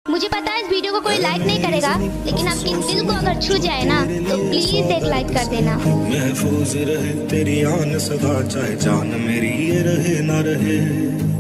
मुझे पता है इस वीडियो को कोई लाइक नहीं करेगा, लेकिन आपके दिल को अगर छू जाए ना तो प्लीज एक लाइक कर देना। महफूज रहे तेरी आन सदा, चाहे जान मेरी ये रहे ना रहे।